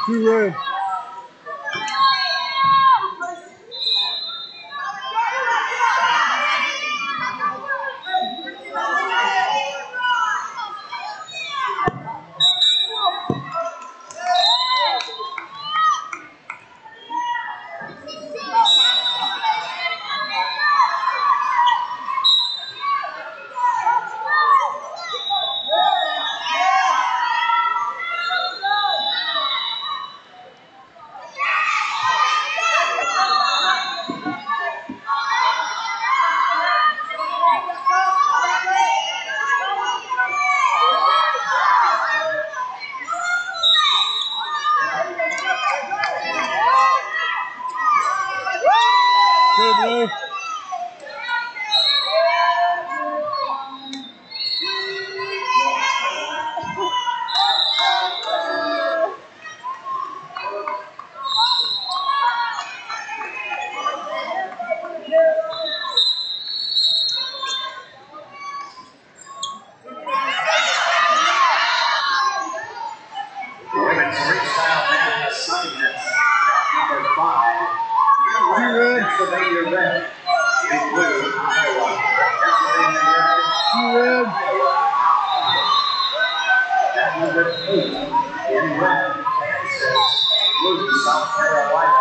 Two red. Good blue. Women's freestyle man assignments. Number 5. Two red. Pennsylvania red. In blue, Iowa. Pennsylvania red. Two red. That number 8 in red. Kansas. Blue, South Carolina.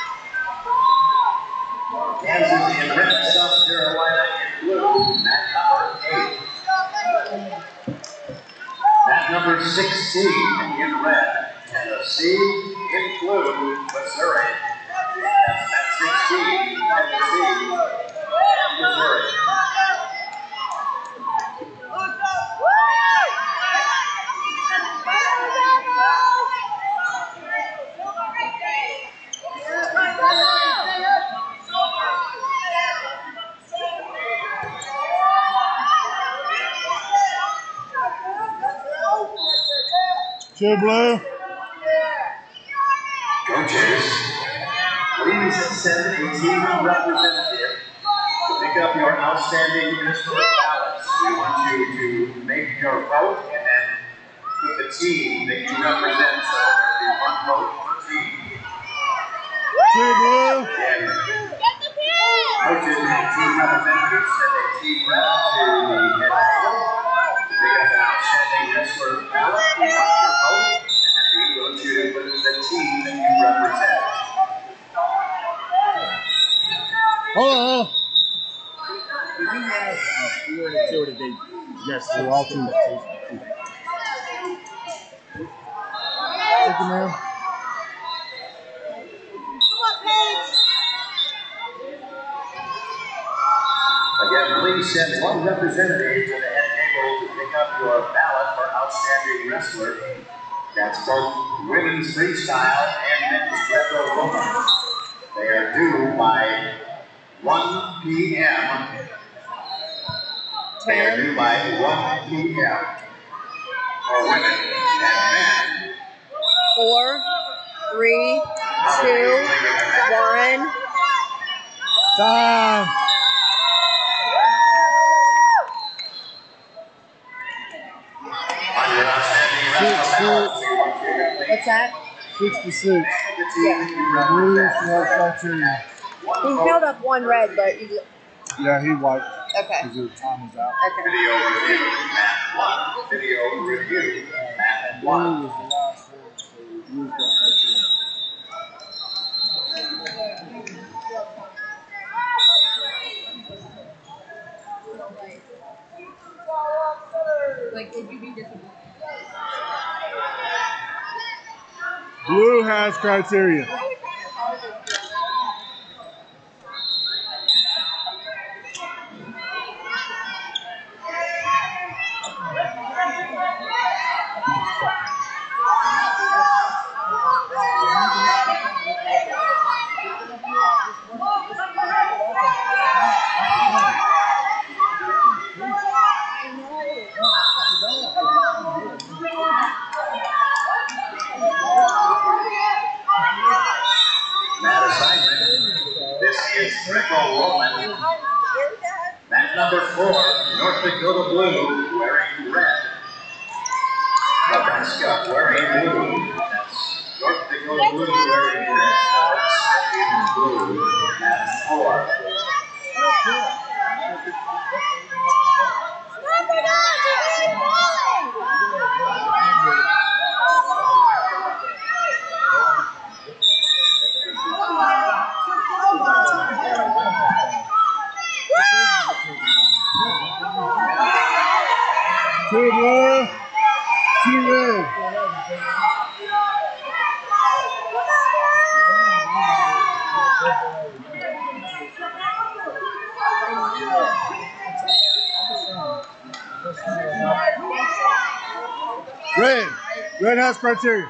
Kansas in red, South Carolina in blue. That number 8. That number 16 in red. Tennessee in blue, Missouri. That's that 16, Tennessee and Missouri. Two blue. Coaches, please send a team representative to pick up your outstanding instrument ballots. We want you to make your vote and then put the team that you represent, so there'll be one vote per team. Two blue. Coaches and team representatives send a team rep to the head table to pick up an outstanding wrestler ballot. We want your vote, and we want you to put the team that you represent. Hold on. We already see what it did. Yes, So all two. Thank you, ma'am. Again, please send one representative to the head table to pick up your ballot for outstanding wrestler. That's both women's freestyle and men's Greco-Roman. They are due by 1 p.m. They are due by 1 p.m. for women and men. 4, 3, 2, 1. Time. On your outstanding wrestler ballot, we want you to please What's that? 66. the team that you Blue, represent. no criteria. He filled up one red, but you just, Yeah, he wiped okay. because the time is out. Okay. Video review, Matt 1. Video review, Matt Blue 1. was the last one, so blue's got criteria. Like, did you be disappointed? Blue has criteria. That assignment. This is Greco-Roman. That number 4, North Dakota Blue, wearing red. Nebraska wearing blue. That's North Dakota Blue wearing red shorts in blue. That's 4. Two blue, 2 red. Red. Red has criteria.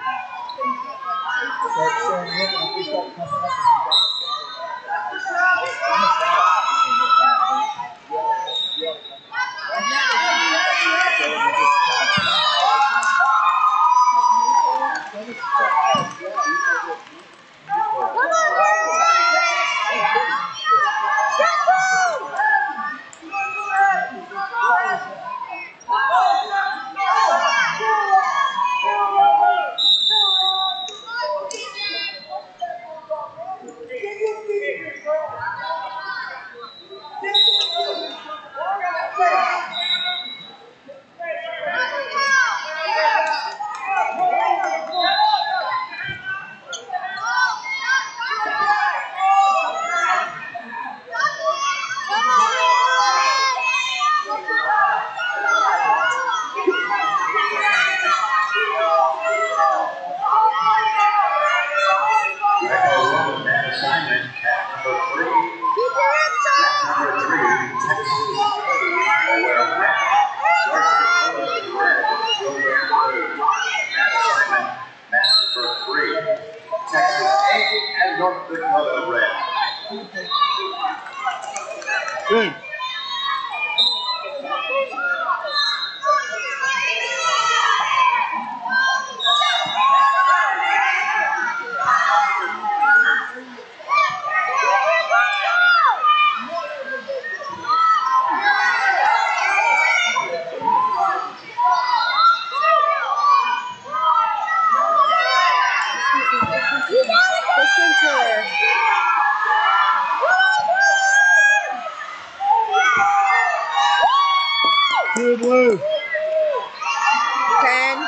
Assignment, pack number 3. Pack number 3, Texas A will wear red. North Dakota red will wear blue. That assignment, pack number 3. Texas A and North Dakota red. Good. Listen to her. Two blue. 10.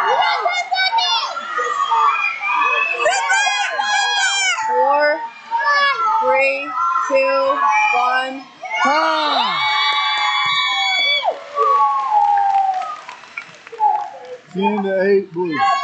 4, 3, 2, 1. Time. 10 to 8 blue.